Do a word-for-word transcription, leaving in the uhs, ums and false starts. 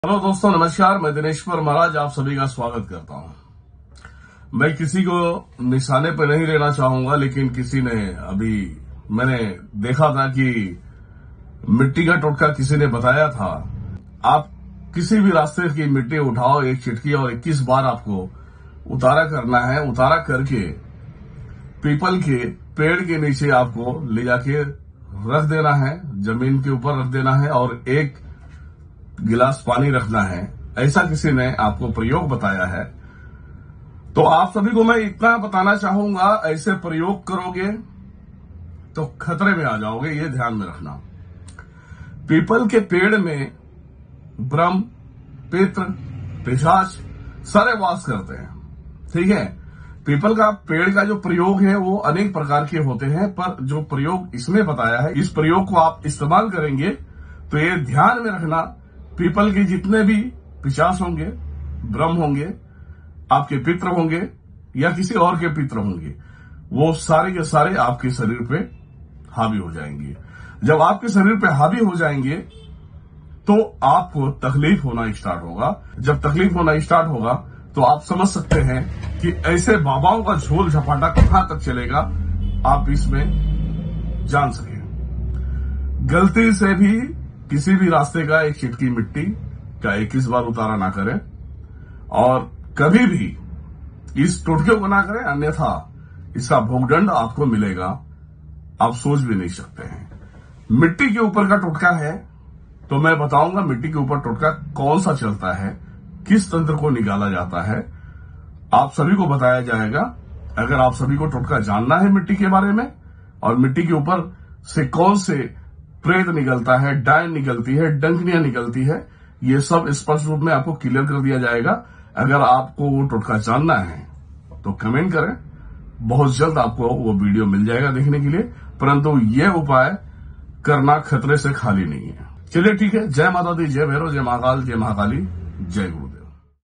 Hello दोस्तों, नमस्कार। मैं दिनेश्वर महाराज आप सभी का स्वागत करता हूं। मैं किसी को निशाने पर नहीं लेना चाहूंगा, लेकिन किसी ने अभी मैंने देखा था कि मिट्टी का टोटका किसी ने बताया था। आप किसी भी रास्ते की मिट्टी उठाओ एक चिटकी और इक्कीस बार आपको उतारा करना है। उतारा करके पीपल के पेड़ के नीचे आपको ले जाके रख देना है, जमीन के ऊपर रख देना है और एक गिलास पानी रखना है। ऐसा किसी ने आपको प्रयोग बताया है, तो आप सभी को मैं इतना बताना चाहूंगा, ऐसे प्रयोग करोगे तो खतरे में आ जाओगे, ये ध्यान में रखना। पीपल के पेड़ में ब्रह्म, पितृ, पिशाच सारे वास करते हैं, ठीक है। पीपल का पेड़ का जो प्रयोग है वो अनेक प्रकार के होते हैं, पर जो प्रयोग इसमें बताया है, इस प्रयोग को आप इस्तेमाल करेंगे तो ये ध्यान में रखना, पीपल के जितने भी पिशाच होंगे, ब्रह्म होंगे, आपके पितृ होंगे या किसी और के पितृ होंगे, वो सारे के सारे आपके शरीर पे हावी हो जाएंगे। जब आपके शरीर पे हावी हो जाएंगे तो आपको तकलीफ होना स्टार्ट होगा। जब तकलीफ होना स्टार्ट होगा तो आप समझ सकते हैं कि ऐसे बाबाओं का झोल झपाटा कहां तक चलेगा, आप इसमें जान सके। गलती से भी किसी भी रास्ते का एक चिटकी मिट्टी का इक्कीस बार उतारा ना करें और कभी भी इस टोटके को ना करें, अन्यथा इसका भोगदंड आपको मिलेगा, आप सोच भी नहीं सकते हैं। मिट्टी के ऊपर का टोटका है तो मैं बताऊंगा मिट्टी के ऊपर टोटका कौन सा चलता है, किस तंत्र को निकाला जाता है, आप सभी को बताया जाएगा। अगर आप सभी को टोटका जानना है मिट्टी के बारे में और मिट्टी के ऊपर से कौन से प्रेत निकलता है, डायन निकलती है, डंकनियां निकलती है, ये सब स्पष्ट रूप में आपको क्लियर कर दिया जाएगा। अगर आपको वो टोटका जानना है तो कमेंट करें, बहुत जल्द आपको वो वीडियो मिल जाएगा देखने के लिए। परंतु यह उपाय करना खतरे से खाली नहीं है। चलिए ठीक है, जय माता दी, जय भैरव, जय महाकाल, जय महाकाली, जय गुरु।